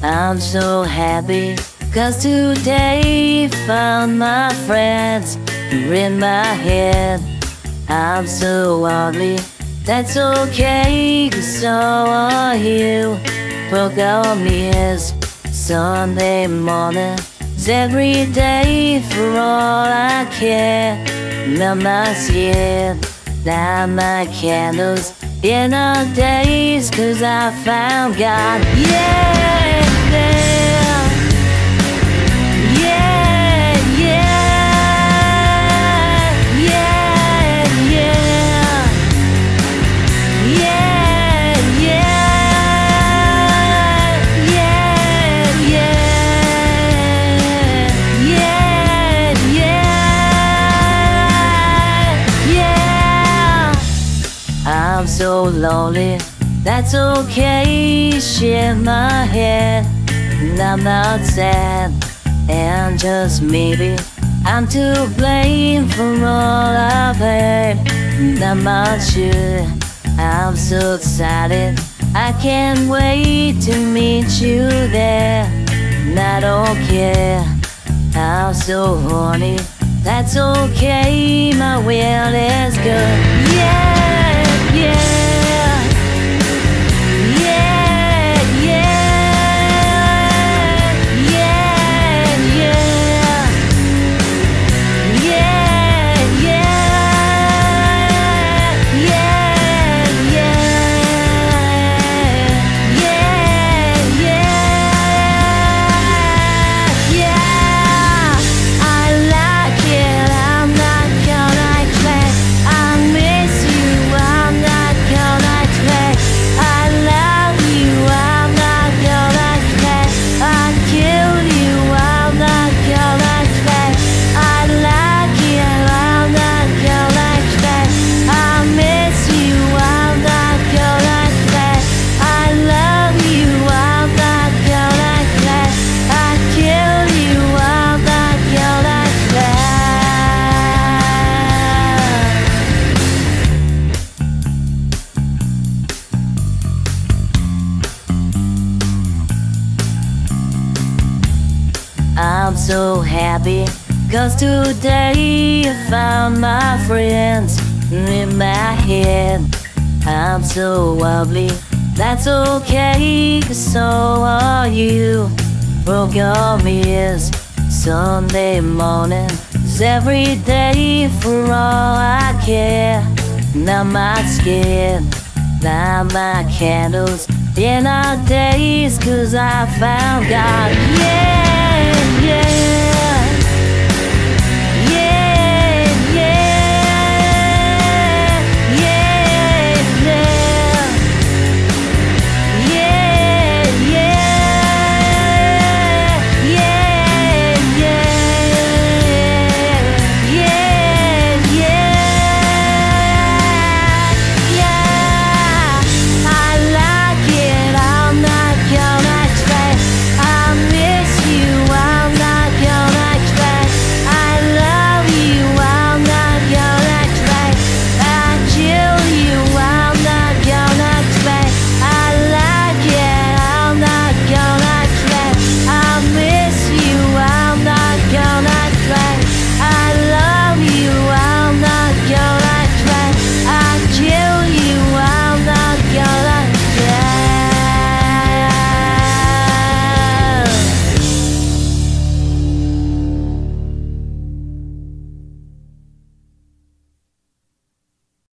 I'm so happy, 'cause today found my friends in my head. I'm so ugly, that's okay, 'cause so are you. Welcome is Sunday morning, it's every day for all I care. I'm not scared, light my candles in our days, 'cause I found God. Yeah, yeah, yeah, yeah, yeah, yeah, yeah, yeah, yeah, yeah, yeah, yeah. I'm so lonely, that's okay, shake my head. I'm not sad, and just maybe I'm to blame for all I've heard. I'm not sure, I'm so excited, I can't wait to meet you there. And I don't care, I'm so horny, that's okay, my will is good. Yeah, yeah. I'm so happy, 'cause today I found my friends in my head. I'm so ugly, that's okay, 'cause so are you. Welcome is Sunday morning, it's every day for all I care. And I'm not scared, light my candles in our days, 'cause I found God. Yeah, yeah.